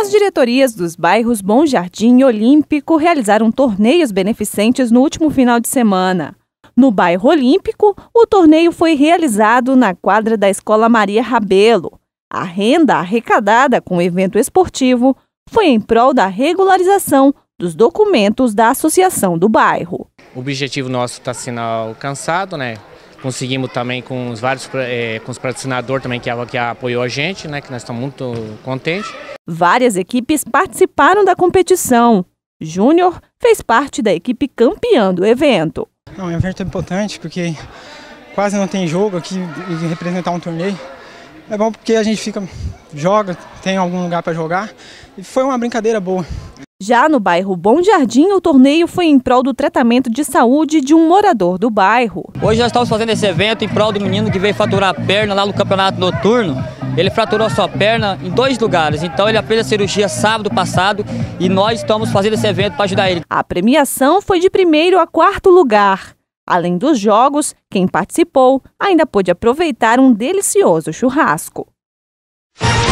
As diretorias dos bairros Bom Jardim e Olímpico realizaram torneios beneficentes no último final de semana. No bairro Olímpico, o torneio foi realizado na quadra da Escola Maria Rabelo. A renda arrecadada com o evento esportivo foi em prol da regularização dos documentos da associação do bairro. O objetivo nosso está sendo alcançado, né? Conseguimos também com os vários com os patrocinadores também que apoiou a gente, né? Que nós estamos muito contentes. Várias equipes participaram da competição. Júnior fez parte da equipe campeã do evento. É um evento importante porque quase não tem jogo aqui e representar um torneio. É bom porque a gente joga, tem algum lugar para jogar e foi uma brincadeira boa. Já no bairro Bom Jardim, o torneio foi em prol do tratamento de saúde de um morador do bairro. Hoje nós estamos fazendo esse evento em prol do menino que veio fraturar a perna lá no campeonato noturno. Ele fraturou a sua perna em 2 lugares, então ele fez a cirurgia sábado passado e nós estamos fazendo esse evento para ajudar ele. A premiação foi de 1º a 4º lugar. Além dos jogos, quem participou ainda pôde aproveitar um delicioso churrasco.